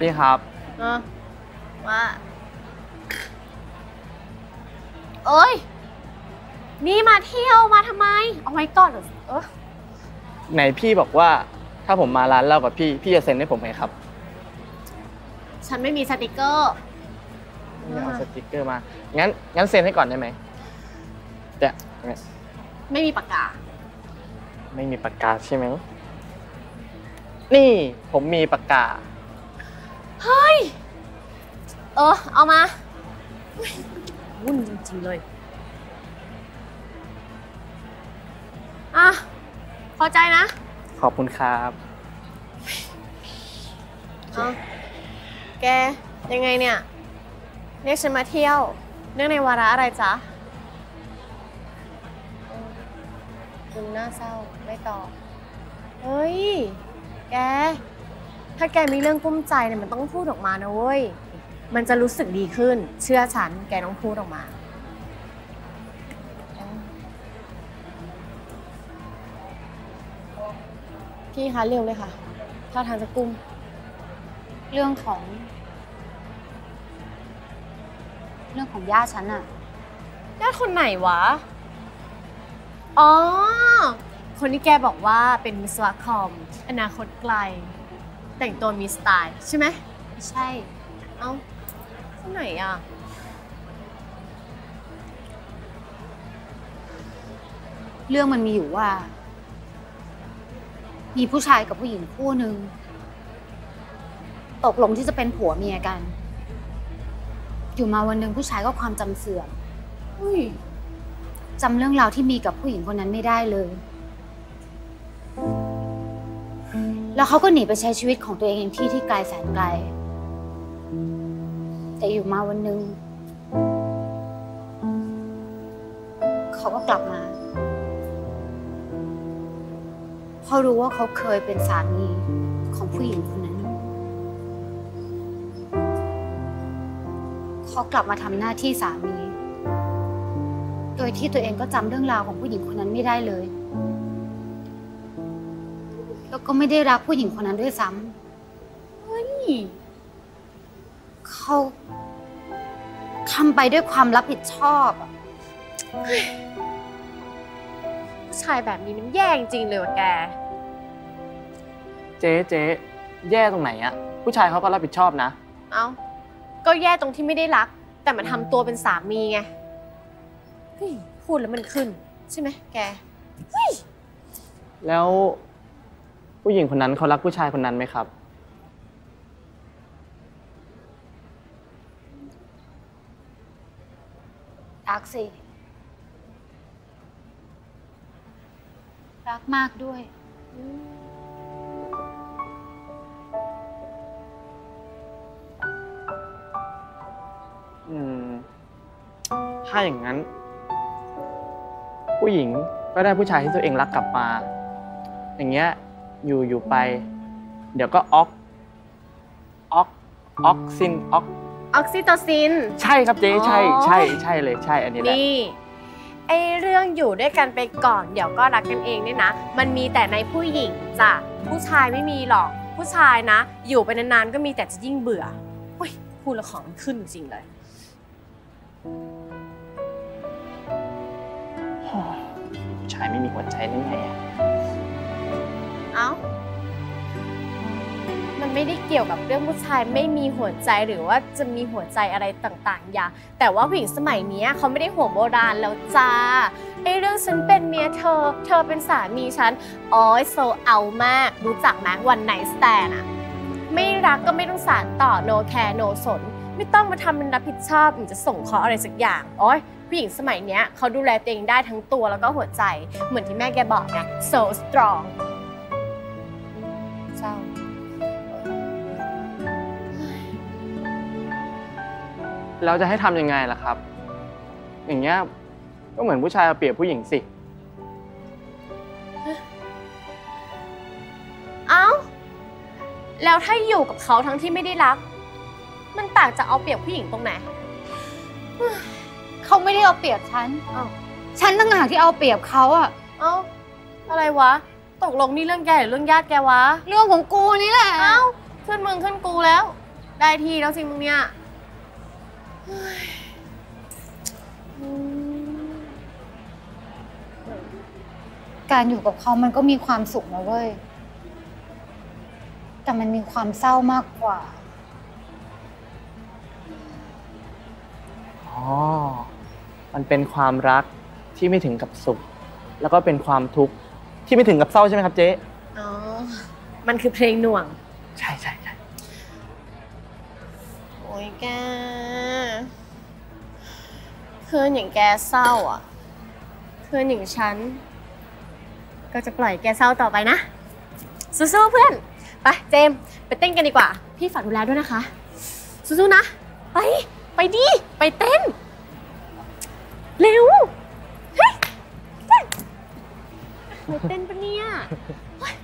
พี่ครับว่าเอ้ยนี่มาเที่ยวมาทำไมเอาไว้ก่อนไหนพี่บอกว่าถ้าผมมาร้านเหล้ากับพี่จะเซ็นให้ผมไหมครับฉันไม่มีสติกเกอร์ไม่เอาสติกเกอร์มางั้นเซ็นให้ก่อนได้ไหมจะไม่มีปากกาไม่มีปากกาใช่ไหมนี่ผมมีปากกาเฮ้ยเอามาวุ่นจริงๆเลยพอใจนะขอบคุณครับแกยังไงเนี่ยเรียกฉันมาเที่ยวเนื่องในวาระอะไรจ๊ะดูหน้าเศร้าไม่ตอบเฮ้ยแกถ้าแกมีเรื่องกุ้มใจเนี่ยมันต้องพูดออกมานะเว้ยมันจะรู้สึกดีขึ้นเชื่อฉันแกต้องพูดออกมาพี่คะเร็วเลยค่ะถ้าทางจะกุ้มเรื่องของย่าฉันอะย่าคนไหนวะอ๋อคนที่แกบอกว่าเป็นวิศวะคอมอนาคตไกลแต่งตัวมีสไตล์ใช่ไหมไม่ใช่คนไหนอ่ะเรื่องมันมีอยู่ว่ามีผู้ชายกับผู้หญิงคู่หนึ่งตกลงที่จะเป็นผัวเมียกันอยู่มาวันหนึ่งผู้ชายก็ความจำเสื่อมจำเรื่องราวที่มีกับผู้หญิงคนนั้นไม่ได้เลยแล้วเขาก็หนีไปใช้ชีวิตของตัวเองที่ไกลแสนไกลแต่อยู่มาวันหนึ่งเขาก็กลับมาเขารู้ว่าเขาเคยเป็นสามีของผู้หญิงคนนั้นเขากลับมาทำหน้าที่สามีโดยที่ตัวเองก็จำเรื่องราวของผู้หญิงคนนั้นไม่ได้เลยแล้วก็ไม่ได้รักผู้หญิงคนนั้นด้วยซ้ำเขาทำไปด้วยความรับผิดชอบผู้ชายแบบนี้มันแย่จริงเลยว่ะแกเจ๊แย่ตรงไหนอะผู้ชายเขาก็รับผิดชอบนะก็แย่ตรงที่ไม่ได้รักแต่มันทำตัวเป็นสามีไงพูดแล้วมันขึ้นใช่ไหมแกแล้วผู้หญิงคนนั้นเขารักผู้ชายคนนั้นไหมครับรักสิรักมากด้วยถ้าอย่างนั้นผู้หญิงก็ได้ผู้ชายที่ตัวเองรักกลับมาอย่างเงี้ยอยู่ไปเดี๋ยวก็ออกซิโตซินใช่ครับเจ๊ใช่เลยใช่อันนี้แหละนี่ไอเรื่องอยู่ด้วยกันไปก่อนเดี๋ยวก็รักกันเองเนี่ยนะมันมีแต่ในผู้หญิงจ้ะผู้ชายไม่มีหรอกผู้ชายนะอยู่ไปนานๆก็มีแต่จะยิ่งเบื่อพูดแล้วของมันขึ้นจริงเลยผู้ชายไม่มีหัวใจได้ไงมันไม่ได้เกี่ยวกับเรื่องผู้ชายไม่มีหัวใจหรือว่าจะมีหัวใจอะไรต่างๆอย่างแต่ว่าผู้หญิงสมัยนี้เขาไม่ได้ห่วงโบราณแล้วจ้าไอ้เรื่องฉันเป็นเมียเธอเป็นสามีฉันโซเอามากรู้จักไหมวันไนท์สแตนด์อะไม่รักก็ไม่ต้องสานต่อ no care no สนไม่ต้องมาทำเป็นรับผิดชอบหรือจะส่งเคราะห์อะไรสักอย่างผู้หญิงสมัยนี้เขาดูแลตัวเองได้ทั้งตัวแล้วก็หัวใจเหมือนที่แม่แกบอกไง so strong เศร้าเราจะให้ทำยังไงล่ะครับอย่างเงี้ยก็เหมือนผู้ชายเอาเปรียบผู้หญิงสิแล้วถ้าอยู่กับเขาทั้งที่ไม่ได้รักมันต่างจากเอาเปรียบผู้หญิงตรงไหนเขาไม่ได้เอาเปรียบฉันต่างหากที่เอาเปรียบเขาอะไรวะตกลงนี่เรื่องแกหรือเรื่องญาติแกวะเรื่องของกูนี่แหละขึ้นมึงขึ้นกูแล้วได้ที่แล้วสิมึงเนี่ยเฮ้ยการอยู่กับเขามันก็มีความสุขนะเว้ย แต่มันมีความเศร้ามากกว่าอ๋อ มันเป็นความรักที่ไม่ถึงกับสุข แล้วก็เป็นความทุกข์ที่ไม่ถึงกับเศร้าใช่ไหมครับเจ๊อ๋อ มันคือเพลงหน่วงใช่ใช่ใช่โอ้ยแก เพื่อนอย่างแกเศร้าอ่ะ เพื่อนอย่างฉัน ก็จะปล่อยแกเศร้าต่อไปนะ สู้ๆเพื่อน ไปเจมส์ไปเต้นกันดีกว่า พี่ฝากดูแลด้วยนะคะ สู้ๆนะ ไปดิ ไปเต้น เร็ว เฮ้ยไปเต้นปะเนี่ยเฮ้ย